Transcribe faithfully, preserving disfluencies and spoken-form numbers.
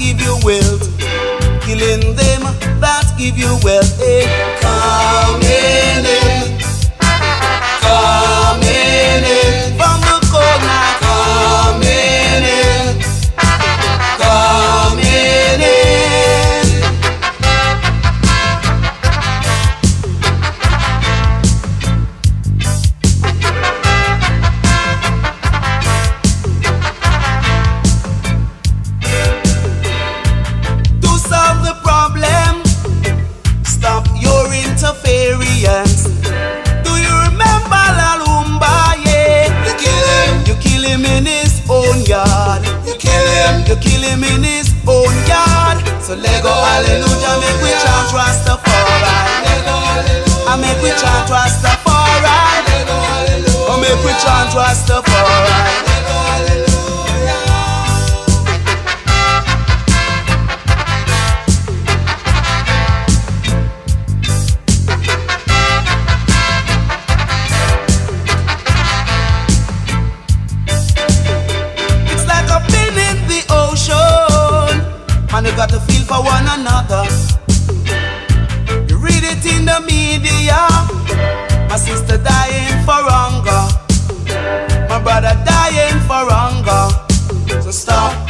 give you wealth, killing them that give you wealth. Hey, come in, in, come in, in, from the cold night. Come in, in, come in, in. To solve the problem, stop your interference. Do you remember La Lumba? Yeah, you kill him, you kill him in his own yard. You kill him, you kill him in his own yard. So let go, hallelujah, make we chant Rastafari. I make we chant Rastafari. Oh, make we chant Rastafari. It's like a pin in the ocean, and you got to feel for one another. You read it in the media, my sister dying for hunger, my brother dying for hunger. So stop